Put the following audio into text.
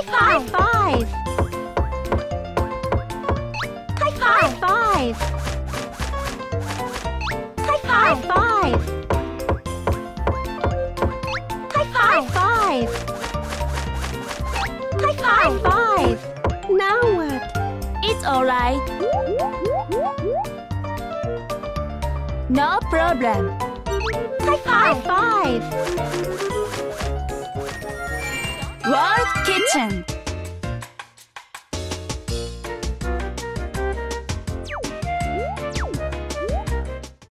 High five! High five! High five! High five! High five! Now what? It's alright. No problem. High five! World Kitchen.